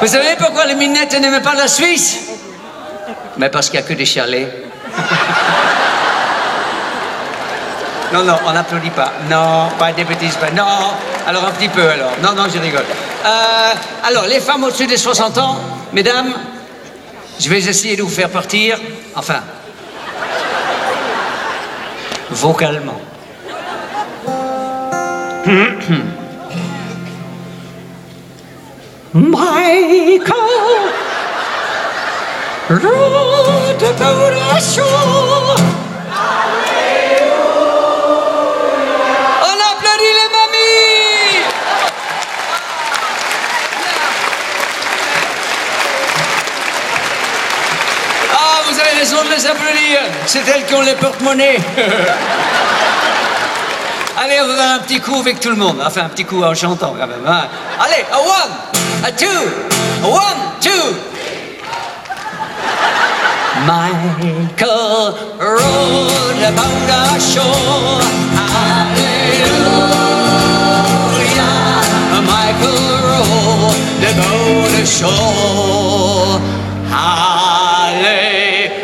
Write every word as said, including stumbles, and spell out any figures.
Vous savez pourquoi les minettes n'aiment pas la Suisse? Mais parce qu'il n'y a que des chalets. Non, non, on n'applaudit pas. Non, pas des bêtises, pas. Non, alors un petit peu alors. Non, non, je rigole. Euh, alors, les femmes au-dessus des soixante ans, mesdames, je vais essayer de vous faire partir, enfin, vocalement. Michael rode about the shore. On applaudit les mamies. Ah, vous avez raison de les applaudir. C'est elles qui ont les porte-monnaies. Allez, on va faire un petit coup avec tout le monde. Enfin, un petit coup en chantant quand même. Hein. Allez, a one, a two, a one, two. Michael rode about the shore. Hallelujah. Michael rode about the shore. Hallelujah.